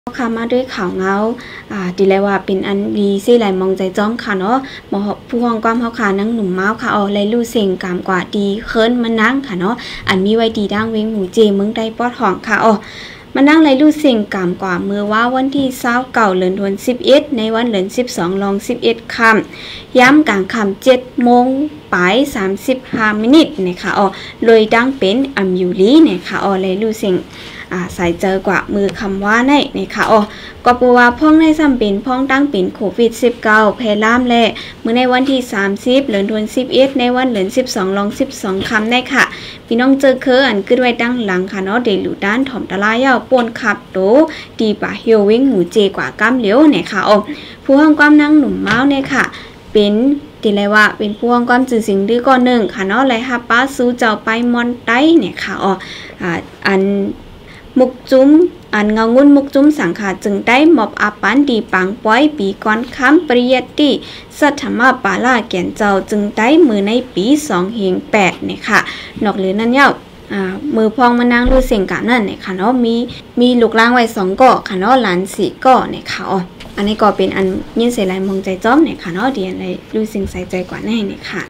ค่ะมาด้วยข่าวเงาดีเลยว่าเป็นอันวีซี่ไหลมองใจจ้อมค่ะเนาะหมอผู้ห้องความเฮาค่ะนั่งหนุ่มเมาส์ค่ะอ๋อเลยลู่เสียงกามกว่าดีเคินมานั่งค่ะเนาะอันมีไว้ดีดังเว้งหมูเจมึงได้ปอดห้องค่ะอ๋อมานั่งเลยลู่เสียงกามกว่ามือว่าวันที่29เดือนธันวาคม11ในวันเดือน12ลอง11ค่ำย้ำกลางค่ำ7 โมงปลาย35 มินินะคะอ๋อเลยดังเป็นอัมยูรีนะคะอ๋อเลยลู่เสียงใส่เจอกว่ามือคำว่าในนะคะอ๋อก็ปูว่าพ้องในซ้ำเป็นพ้องตั้งเป็นโควิด19แพร่ล่ามและเมื่อในวันที่30เดือนธันวาคม11ในวันเดือน12ลอง12คำได้ค่ะพี่น้องเจอเคออันขึ้นไว้ตั้งหลังค่ะเนาะเดลูด้านถ่อมตะลายาวป่วนขับโตดีป่าเฮียววิ่งหมูเจกว่าก้ามเหลียวเนี่ยค่ะอ๋อผู้ห้องความนั่งหนุ่มเมาส์เนี่ยค่ะเป็นตีเลยว่าเป็นพวงความจื่อสิงดื้อก่อนหนึ่งค่ะเนาะไรฮับป้าสู้เจ้าไปมอนไตเนี่ยค่ะอ๋ออันมุกจุ้มอันเงางุ่นมุกจุ้มสังขาจึงได้หมอบอาปันดีปังป้อยปีก่อนค้ำปริยัติสัทธมาปาลาแก่นเจ้าจึงได้มือในปี2เฮง8เนี่ยค่ะนอกหรือนั่นเย้ามือพองมานั่งรู้เสียงกันนั่นเนี่ยค่ะเนาะมีลูกล่างไว้2 ก่อค่ะเนาะหลาน4 ก่อเนี่ยค่ะอ๋ออันนี้ก็เป็นอันยินเสียลายมองใจจ้อมเนี่ยค่ะเนาะเดียนเลยรู้สิ่งใส่ใจกว่าแน่เนี่ยค่ะ